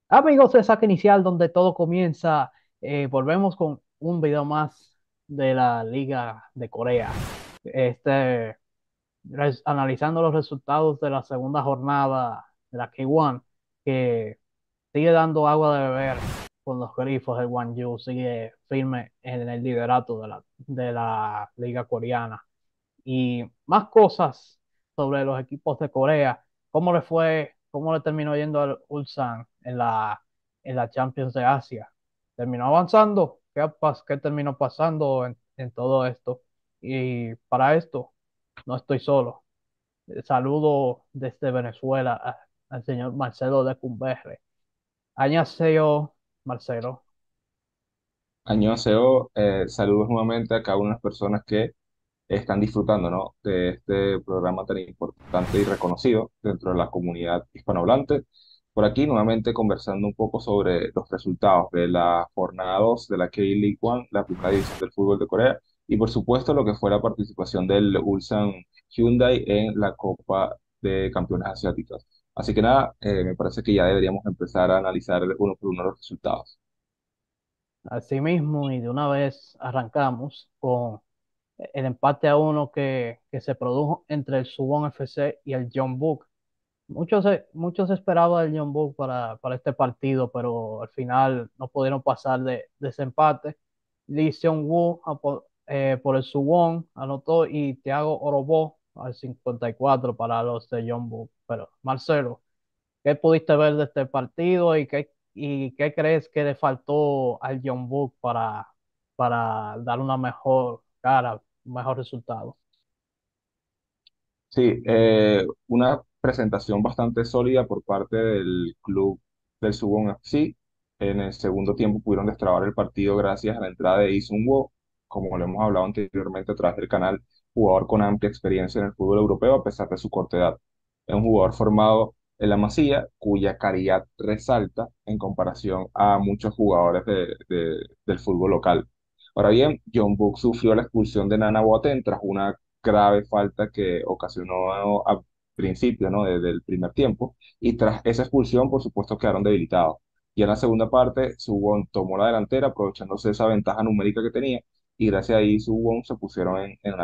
Amigos de Saque Inicial, donde todo comienza, volvemos con un video más de la Liga de Corea. Analizando los resultados de la segunda jornada de la K1, que sigue dando agua de beber con los grifos. El Gwangju sigue firme en el liderato de la Liga Coreana. Y más cosas sobre los equipos de Corea. ¿Cómo le fue, cómo le terminó yendo al Ulsan en la Champions de Asia? ¿Terminó avanzando? ¿Qué terminó pasando en todo esto? Y para esto, no estoy solo. Saludo desde Venezuela al señor Marcelo de Cumberre. Añaseo, Marcelo. Año saludos nuevamente a cada una de las personas que están disfrutando, ¿no?, de este programa tan importante y reconocido dentro de la comunidad hispanohablante. Por aquí nuevamente conversando un poco sobre los resultados de la jornada 2 de la K-League One, la primera división del fútbol de Corea, y por supuesto lo que fue la participación del Ulsan Hyundai en la Copa de Campeones Asiáticos. Así que nada, me parece que ya deberíamos empezar a analizar uno por uno los resultados. Asimismo, y de una vez arrancamos con el empate a uno que se produjo entre el Suwon FC y el Jeonbuk. Muchos esperaban el Jeonbuk para este partido, pero al final no pudieron pasar de ese empate. Lee Seung-woo por el Suwon anotó, y Thiago Orobó al 54 para los de Jeonbuk. Pero Marcelo, ¿qué pudiste ver de este partido y qué crees que le faltó al Jeonbuk para dar una mejor cara, un mejor resultado? Sí, una presentación bastante sólida por parte del club del Suwon FC. En el segundo tiempo pudieron destrabar el partido gracias a la entrada de Lee Sung-woo, como lo hemos hablado anteriormente a través del canal, jugador con amplia experiencia en el fútbol europeo a pesar de su corta edad. Es un jugador formado en la Masía, cuya calidad resalta en comparación a muchos jugadores del fútbol local. Ahora bien, John Book sufrió la expulsión de Nana Boateng tras una grave falta que ocasionó al principio, ¿no?, desde el primer tiempo, y tras esa expulsión, por supuesto, quedaron debilitados. Y en la segunda parte, Suwon tomó la delantera, aprovechándose de esa ventaja numérica que tenía, y gracias a ahí Suwon se pusieron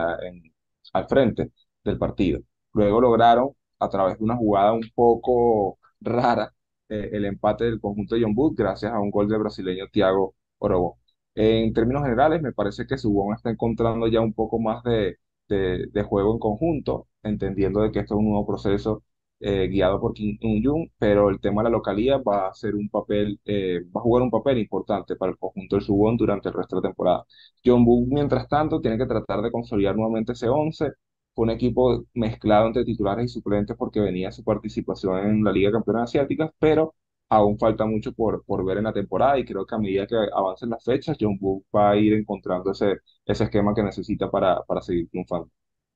al frente del partido. Luego lograron, a través de una jugada un poco rara, el empate del conjunto de John Book, gracias a un gol del brasileño Thiago Orobo. En términos generales, me parece que Suwon está encontrando ya un poco más de juego en conjunto, entendiendo de que esto es un nuevo proceso guiado por Kim Un-jung, pero el tema de la localía va a ser un papel, va a jugar un papel importante para el conjunto del Suwon durante el resto de la temporada. John Book, mientras tanto, tiene que tratar de consolidar nuevamente ese 11. Fue un equipo mezclado entre titulares y suplentes porque venía su participación en la Liga de Campeones Asiáticas, pero aún falta mucho por ver en la temporada y creo que a medida que avancen las fechas, John Book va a ir encontrando ese esquema que necesita para seguir triunfando.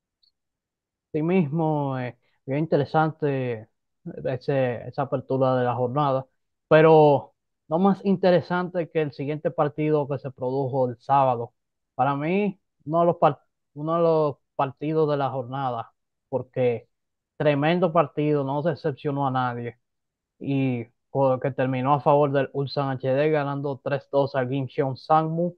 Asimismo, bien interesante esa apertura de la jornada, pero no más interesante que el siguiente partido que se produjo el sábado. Para mí, uno de los partidos de la jornada, porque tremendo partido, no decepcionó a nadie, y que terminó a favor del Ulsan HD, ganando 3-2 al Gimcheon Sangmu,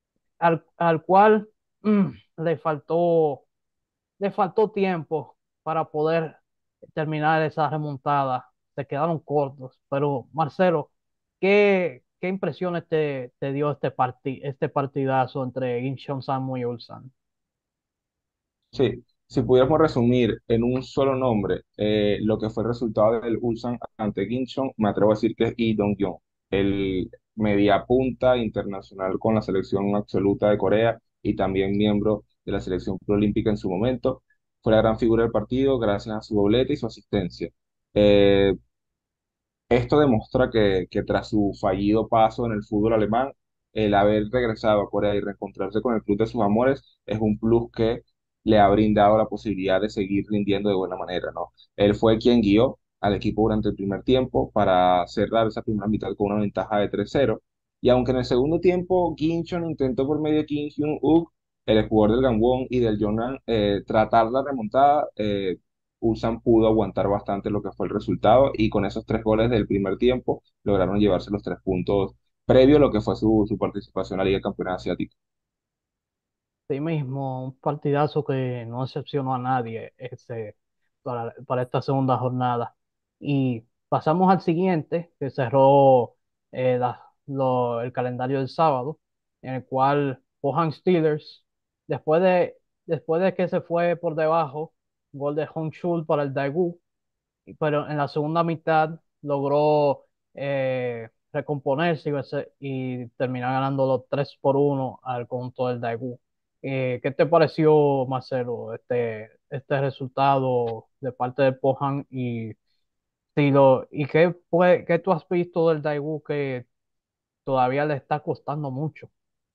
al cual mm, le faltó le faltó tiempo para poder terminar esa remontada. Se quedaron cortos. Pero Marcelo, ¿qué impresiones te dio este partidazo entre Incheon Sammu y Ulsan? Sí, si pudiéramos resumir en un solo nombre lo que fue el resultado del Ulsan ante Gimcheon, me atrevo a decir que es Lee Dong-kyun, el mediapunta internacional con la selección absoluta de Corea y también miembro de la selección proolímpica en su momento. Fue la gran figura del partido gracias a su doblete y su asistencia. Eh, Esto demuestra que tras su fallido paso en el fútbol alemán, el haber regresado a Corea y reencontrarse con el club de sus amores es un plus que le ha brindado la posibilidad de seguir rindiendo de buena manera, ¿no? Él fue quien guió al equipo durante el primer tiempo para cerrar esa primera mitad con una ventaja de 3-0. Y aunque en el segundo tiempo Gimcheon intentó por medio de Kim Hyun-uk, el jugador del Gangwon y del Jeonnan, tratar la remontada, Ulsan pudo aguantar bastante lo que fue el resultado y con esos 3 goles del primer tiempo lograron llevarse los 3 puntos previo a lo que fue su participación a la Liga Campeona Asiática. Sí mismo, un partidazo que no decepcionó a nadie para esta segunda jornada. Y pasamos al siguiente, que cerró el calendario del sábado, en el cual Pohang Steelers, después de, después de que se fue por debajo, gol de Hong Shul para el Daegu, pero en la segunda mitad logró recomponerse y terminar ganando los 3-1 al conjunto del Daegu. ¿Qué te pareció, Marcelo, este resultado de parte del Pohang y qué tú has visto del Daegu que todavía le está costando mucho?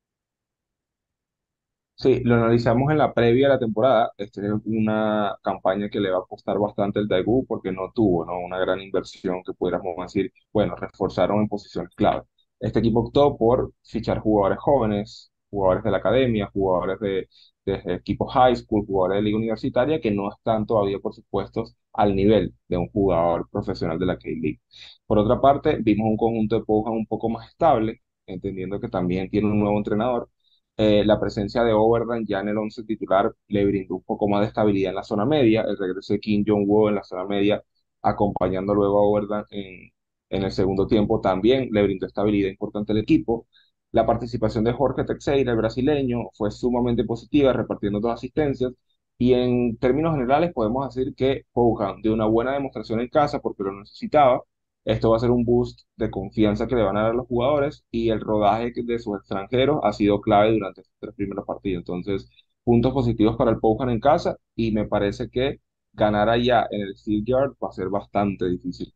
Sí, lo analizamos en la previa de la temporada. Esta es una campaña que le va a costar bastante el Daegu porque no tuvo, ¿no?, una gran inversión que pudiéramos decir, bueno, reforzaron en posiciones clave. Este equipo optó por fichar jugadores jóvenes, jugadores de la academia, jugadores de equipos high school, jugadores de liga universitaria que no están todavía, por supuesto, al nivel de un jugador profesional de la K-League. Por otra parte, vimos un conjunto de Pujan un poco más estable, entendiendo que también tiene un nuevo entrenador. La presencia de Overdan ya en el once titular le brindó un poco más de estabilidad en la zona media, el regreso de Kim Jong-woo en la zona media, acompañando luego a Overdan en el segundo tiempo, también le brindó estabilidad importante al equipo. La participación de Jorge Teixeira, el brasileño, fue sumamente positiva, repartiendo 2 asistencias. Y en términos generales podemos decir que Pouham dio una buena demostración en casa porque lo necesitaba. Esto va a ser un boost de confianza que le van a dar a los jugadores y el rodaje de sus extranjeros ha sido clave durante estos 3 primeros partidos. Entonces, puntos positivos para el Pouham en casa y me parece que ganar allá en el Steel Yard va a ser bastante difícil.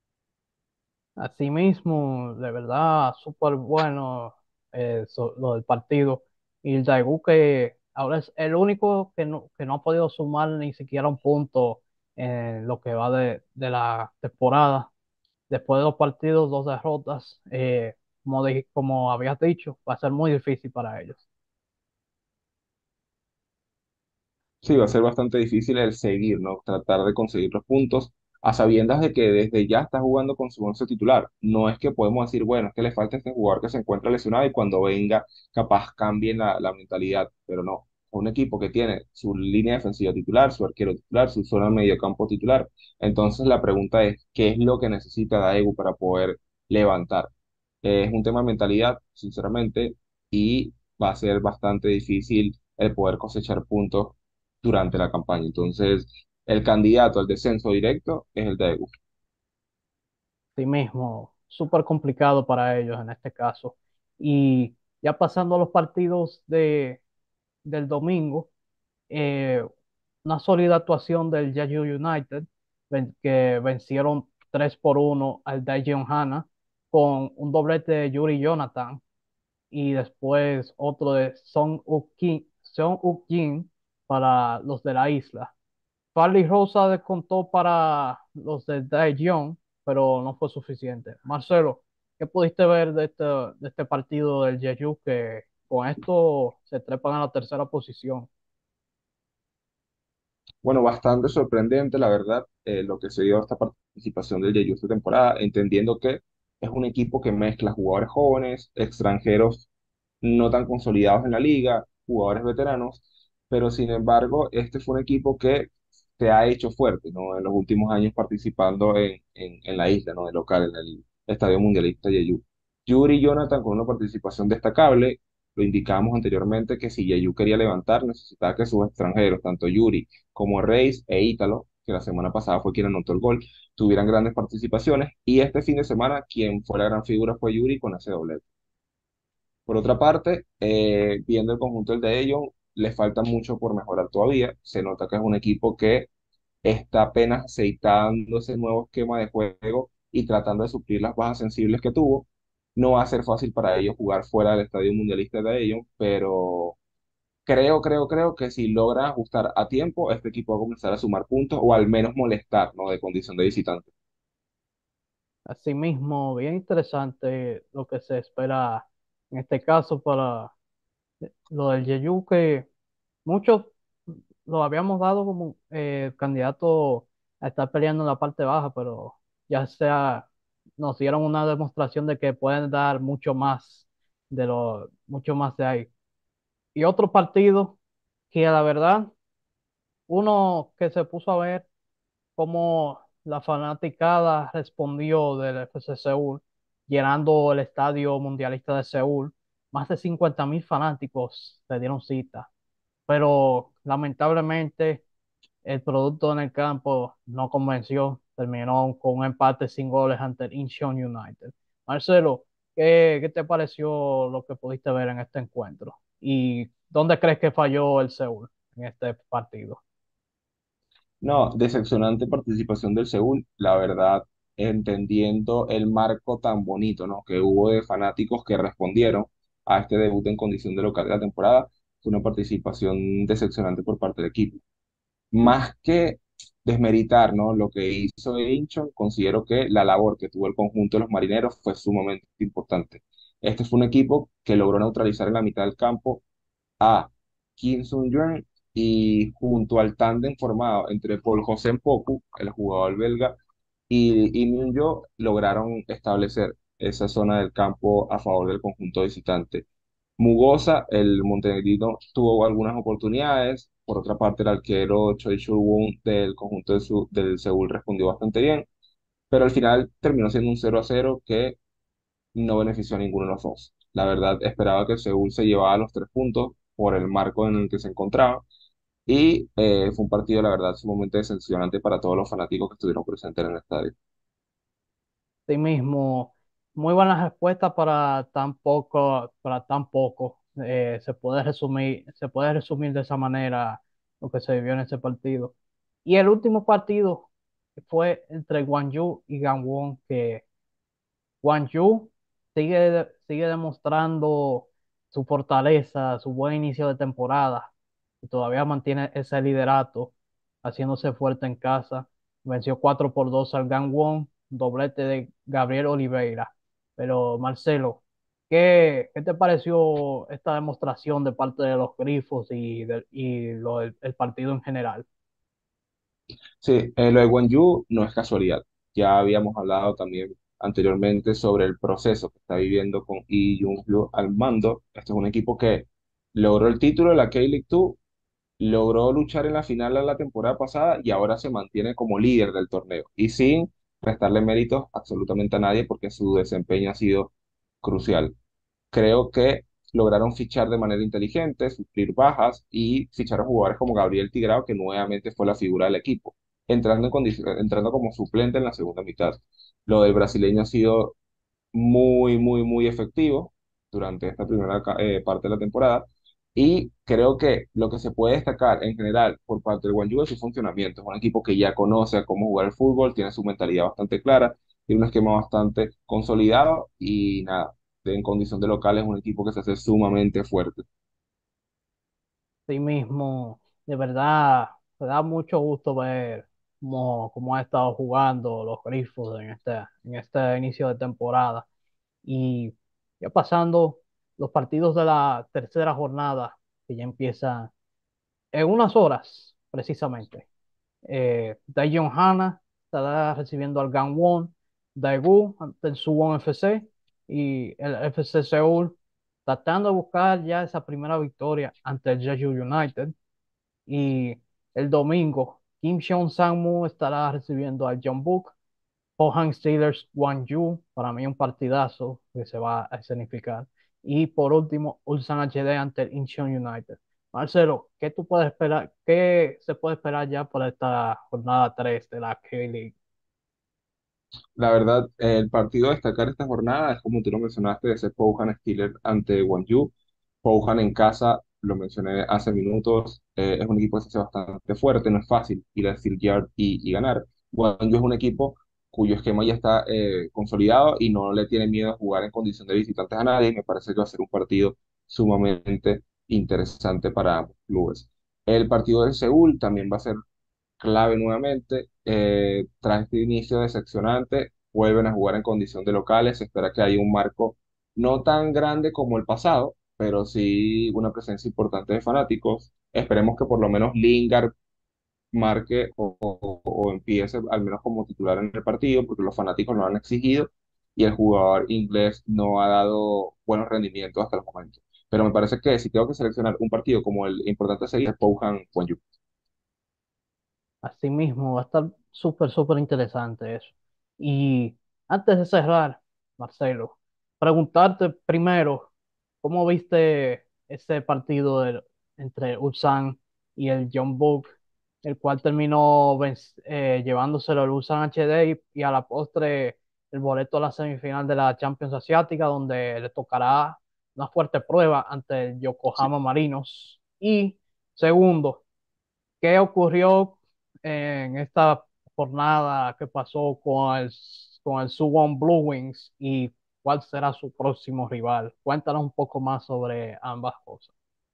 Asimismo, de verdad, súper bueno lo del partido. Y el Daegu que ahora es el único que no ha podido sumar ni siquiera un punto en lo que va de la temporada. Después de 2 partidos, 2 derrotas, como habías dicho, va a ser muy difícil para ellos. Sí, va a ser bastante difícil el seguir, ¿no? Tratar de conseguir los puntos a sabiendas de que desde ya está jugando con su once titular. No es que podemos decir, bueno, es que le falta este jugador que se encuentra lesionado y cuando venga capaz cambien la mentalidad, pero no. Un equipo que tiene su línea defensiva titular, su arquero titular, su zona de mediocampo titular. Entonces la pregunta es, ¿qué es lo que necesita Daegu para poder levantar? Es un tema de mentalidad, sinceramente, y va a ser bastante difícil el poder cosechar puntos durante la campaña. Entonces, el candidato al descenso directo es el Daegu. Sí mismo, súper complicado para ellos en este caso. Y ya pasando a los partidos del domingo, eh, una sólida actuación del Jeju United, que vencieron 3-1 al Daejeon Hana con un doblete de Yuri Jonathan y después otro de Song Uk Jin para los de la isla. Farley Rosa descontó para los de Daejeon, pero no fue suficiente. Marcelo, ¿qué pudiste ver de este partido del Jeju que con esto se trepan a la tercera posición? Bueno, bastante sorprendente, la verdad, lo que se dio a esta participación del Jeju esta temporada, entendiendo que es un equipo que mezcla jugadores jóvenes, extranjeros no tan consolidados en la liga, jugadores veteranos, pero sin embargo, este fue un equipo que se ha hecho fuerte, ¿no?, en los últimos años participando en la isla, ¿no?, de local, en el Estadio Mundialista Jeju. Yuri y Jonathan con una participación destacable, lo indicamos anteriormente que si Jeju quería levantar, necesitaba que sus extranjeros, tanto Yuri como Reis e Ítalo, que la semana pasada fue quien anotó el gol, tuvieran grandes participaciones, y este fin de semana quien fue la gran figura fue Yuri con ese doblete. Por otra parte, viendo el conjunto del de ellos, le falta mucho por mejorar todavía. Se nota que es un equipo que está apenas aceitando ese nuevo esquema de juego y tratando de suplir las bajas sensibles que tuvo. No va a ser fácil para ellos jugar fuera del Estadio Mundialista de ellos, pero creo que si logra ajustar a tiempo, este equipo va a comenzar a sumar puntos o al menos molestar, ¿no?, de condición de visitante. Asimismo, bien interesante lo que se espera en este caso para lo del Jeju, que muchos lo habíamos dado como candidato a estar peleando en la parte baja, pero ya sea, nos dieron una demostración de que pueden dar mucho más de ahí. Y otro partido que la verdad, uno que se puso a ver cómo la fanaticada respondió del FC Seúl, llenando el Estadio Mundialista de Seúl. Más de 50.000 fanáticos se dieron cita, pero lamentablemente el producto en el campo no convenció, terminó con un empate sin goles ante el Incheon United. Marcelo, ¿qué te pareció lo que pudiste ver en este encuentro? ¿Y dónde crees que falló el Seúl en este partido? No, decepcionante participación del Seúl, la verdad, entendiendo el marco tan bonito, ¿no? que hubo de fanáticos que respondieron a este debut en condición de local de la temporada, fue una participación decepcionante por parte del equipo. Más que desmeritar, ¿no? lo que hizo Incheon, considero que la labor que tuvo el conjunto de los marineros fue sumamente importante. Este fue un equipo que logró neutralizar en la mitad del campo a Kim Sung-yeon y junto al tándem formado entre Paul José Poku, el jugador belga, y Min-yo lograron establecer esa zona del campo a favor del conjunto visitante. Mugosa, el montenegrino, tuvo algunas oportunidades. Por otra parte, el arquero Choi Chul-won del conjunto del Seúl respondió bastante bien, pero al final terminó siendo un 0-0 que no benefició a ninguno de los dos. La verdad, esperaba que el Seúl se llevara los 3 puntos por el marco en el que se encontraba. Y fue un partido, la verdad, sumamente decepcionante para todos los fanáticos que estuvieron presentes en el estadio. Sí mismo, muy buenas respuestas para tan poco. Se puede resumir de esa manera lo que se vivió en ese partido. Y el último partido fue entre Gwangju y Gangwon, que Guangzhou sigue demostrando su fortaleza, su buen inicio de temporada y todavía mantiene ese liderato, haciéndose fuerte en casa. Venció 4-2 al Gangwon, doblete de Gabriel Oliveira. Pero Marcelo, ¿qué te pareció esta demostración de parte de los Grifos el partido en general? Sí, lo de Wonju no es casualidad. Ya habíamos hablado también anteriormente sobre el proceso que está viviendo con Lee Jung-soo al mando. Este es un equipo que logró el título de la K-League 2, logró luchar en la final de la temporada pasada y ahora se mantiene como líder del torneo. Y sin restarle méritos absolutamente a nadie porque su desempeño ha sido crucial. Creo que lograron fichar de manera inteligente, suplir bajas y fichar a jugadores como Gabriel Tigrao, que nuevamente fue la figura del equipo, entrando como suplente en la segunda mitad. Lo del brasileño ha sido muy, muy, muy efectivo durante esta primera parte de la temporada. Y creo que lo que se puede destacar en general por parte del Guangzhou es su funcionamiento. Es un equipo que ya conoce a cómo jugar el fútbol, tiene su mentalidad bastante clara, tiene un esquema bastante consolidado y nada, en condición de local es un equipo que se hace sumamente fuerte. Sí mismo, de verdad, me da mucho gusto ver cómo ha estado jugando los Grifos en este inicio de temporada. Y ya pasando los partidos de la tercera jornada, que ya empiezan en unas horas, precisamente. Daejeon Hana estará recibiendo al Gangwon, Daegu ante el Suwon FC y el FC Seúl tratando de buscar ya esa primera victoria ante el Jeju United. Y el domingo, Kim Seon Sang-moo estará recibiendo al Jeonbuk, Pohang Steelers Gwangju, para mí un partidazo que se va a escenificar. Y por último, Ulsan HD ante el Incheon United. Marcelo, ¿qué tú puedes esperar? ¿Qué se puede esperar ya para esta jornada 3 de la K-League? La verdad, el partido a destacar esta jornada es como tú lo mencionaste, ese Pouham Steelers ante Gwangju. Pouham en casa, lo mencioné hace minutos, es un equipo que se hace bastante fuerte, no es fácil ir a Steel Yard y ganar. Gwangju es un equipo cuyo esquema ya está consolidado y no le tiene miedo a jugar en condición de visitantes a nadie. Y me parece que va a ser un partido sumamente interesante para ambos clubes. El partido de Seúl también va a ser clave nuevamente. Tras este inicio decepcionante, vuelven a jugar en condición de locales. Se espera que haya un marco no tan grande como el pasado, pero sí una presencia importante de fanáticos. Esperemos que por lo menos Lingard marque o empiece al menos como titular en el partido, porque los fanáticos lo han exigido y el jugador inglés no ha dado buenos rendimientos hasta el momento. Pero me parece que si tengo que seleccionar un partido como el importante a seguir, es Pouham Juventud. Así mismo, va a estar súper, súper interesante eso. Y antes de cerrar, Marcelo, preguntarte primero, ¿cómo viste ese partido entre Ulsan y el John Book, el cual terminó llevándoselo al Ulsan HD y a la postre el boleto a la semifinal de la Champions Asiática, donde le tocará una fuerte prueba ante el Sí. Yokohama Marinos? Y segundo, ¿qué ocurrió en esta jornada que pasó con el Suwon Blue Wings y cuál será su próximo rival? Cuéntanos un poco más sobre ambas cosas.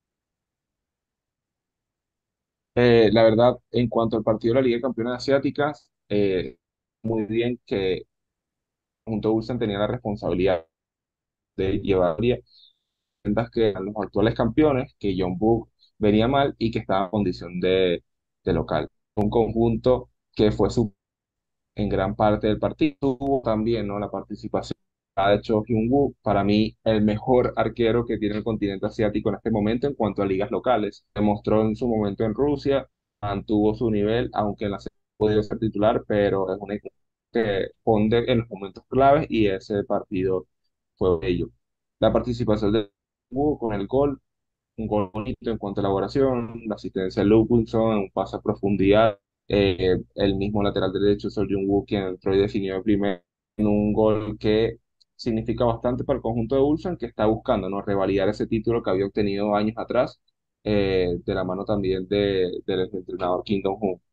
La verdad, en cuanto al partido de la Liga de Campeones Asiáticas, muy bien que junto a Ulsan tenía la responsabilidad de llevar cuentas que eran los actuales campeones, que John Book venía mal y que estaba en condición de local. Un conjunto que fue en gran parte del partido. Tuvo también, ¿no?, la participación de Cho Hyun-woo, para mí el mejor arquero que tiene el continente asiático en este momento en cuanto a ligas locales. Demostró en su momento en Rusia, mantuvo su nivel, aunque en la serie no pudo ser titular, pero es un equipo que ponde en los momentos claves y ese partido fue ello. La participación de Woo con el gol, un gol bonito en cuanto a elaboración, la asistencia de Wilson, un pase a profundidad, el mismo lateral derecho, Sol Jung-woo, quien entró y definió el primer en un gol que significa bastante para el conjunto de Ulsan, que está buscando, ¿no?, revalidar ese título que había obtenido años atrás, de la mano también del entrenador Kim Dong-hoon.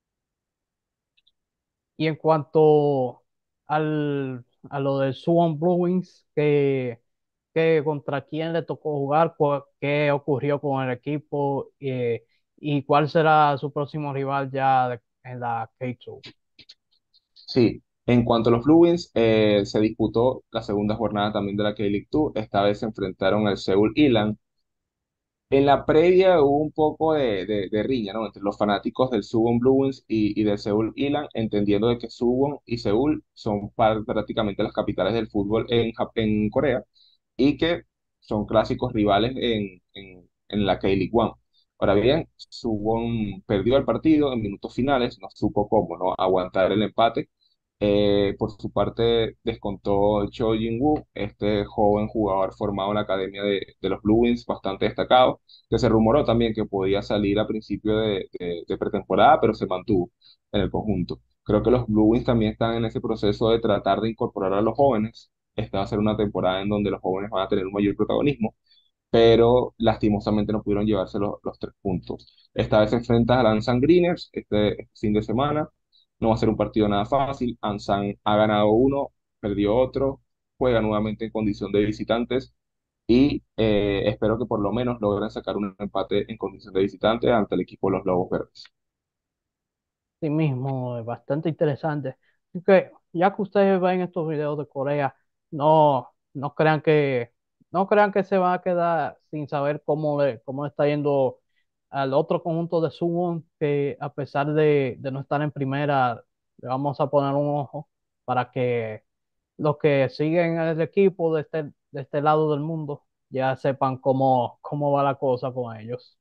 Y en cuanto a lo del Suwon Blue Wings, que contra quién le tocó jugar, qué ocurrió con el equipo y cuál será su próximo rival en la K2. Sí, en cuanto a los Blue Wings, se disputó la segunda jornada también de la K-League 2. Esta vez se enfrentaron al Seoul Ilan. En la previa hubo un poco de riña, ¿no?, entre los fanáticos del Suwon Bruins y del Seoul Ilan, entendiendo de que Suwon y Seúl son prácticamente las capitales del fútbol en Corea y que son clásicos rivales en la K-League One. Ahora bien, Suwon perdió el partido en minutos finales, no supo cómo, ¿no?, aguantar el empate. Por su parte, descontó Cho Jin-woo, este joven jugador formado en la academia de los Blue Wings, bastante destacado, que se rumoró también que podía salir a principio de pretemporada, pero se mantuvo en el conjunto. Creo que los Blue Wings también están en ese proceso de tratar de incorporar a los jóvenes. Esta va a ser una temporada en donde los jóvenes van a tener un mayor protagonismo, pero lastimosamente no pudieron llevarse los 3 puntos. Esta vez se enfrenta al Ansan Greeners este fin de semana. No va a ser un partido nada fácil. Ansan ha ganado uno, perdió otro, juega nuevamente en condición de visitantes y espero que por lo menos logren sacar un empate en condición de visitantes ante el equipo de los Lobos Verdes. Sí mismo, es bastante interesante. Así que ya que ustedes ven estos videos de Corea, no crean no crean que se van a quedar sin saber cómo le está yendo al otro conjunto de Suwon, que a pesar de no estar en primera, le vamos a poner un ojo para que los que siguen el equipo de este lado del mundo ya sepan cómo va la cosa con ellos.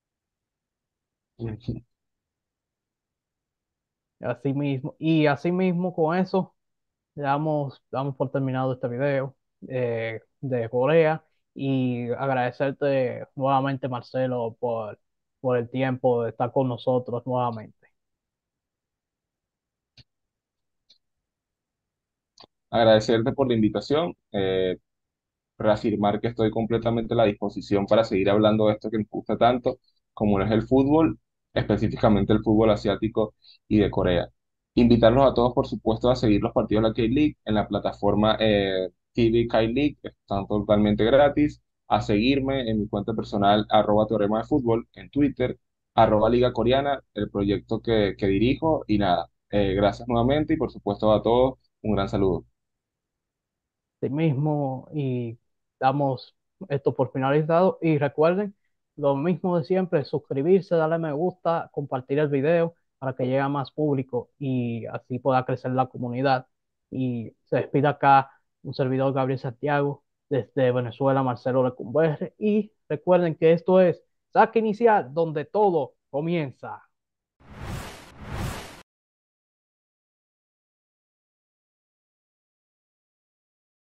Así mismo con eso. Damos por terminado este video de Corea y agradecerte nuevamente, Marcelo, por el tiempo de estar con nosotros nuevamente. Agradecerte por la invitación. Reafirmar que estoy completamente a la disposición para seguir hablando de esto que nos gusta tanto, como lo es el fútbol, específicamente el fútbol asiático y de Corea. Invitarlos a todos, por supuesto, a seguir los partidos de la K-League en la plataforma TV K-League, están totalmente gratis, a seguirme en mi cuenta personal, @teorema de fútbol, en Twitter, @Liga Coreana, el proyecto que dirijo, y nada, gracias nuevamente y por supuesto a todos, un gran saludo. Así mismo y damos esto por finalizado y recuerden lo mismo de siempre, suscribirse, darle me gusta, compartir el video para que llegue a más público y así pueda crecer la comunidad. Y se despide acá un servidor Gabriel Santiago desde Venezuela, Marcelo Lecumberri. Y recuerden que esto es Saque Inicial, donde todo comienza.